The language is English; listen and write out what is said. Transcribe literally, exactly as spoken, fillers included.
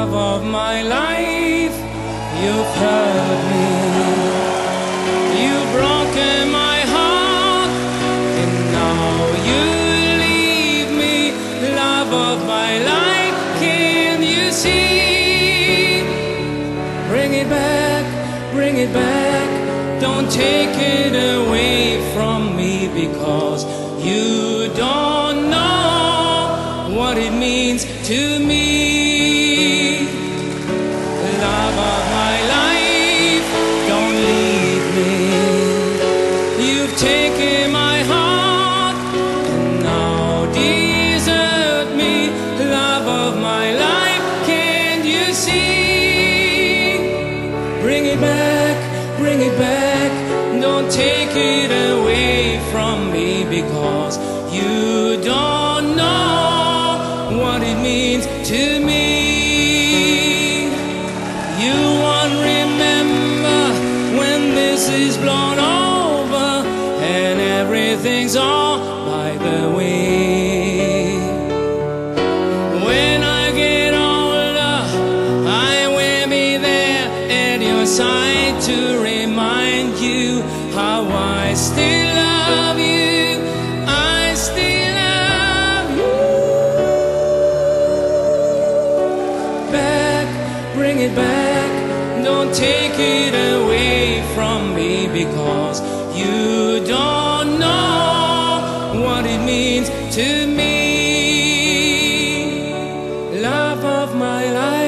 Love of my life, you've hurt me. You've broken my heart, and now you leave me. Love of my life, can you see? Bring it back, bring it back. Don't take it away from me, because you don't know what it means to me. Love of my life, don't leave me. You've taken my heart and now desert me. Love of my life, can't you see? Bring it back, bring it back. Don't take it away from me, because you don't know what it means to me. You won't remember when this is blown over and everything's all by the way. When I get older, I will be there at your side to remind you how I still love you. I still love you. Back, bring it back. Don't take it away from me, because you don't know what it means to me. Love of my life.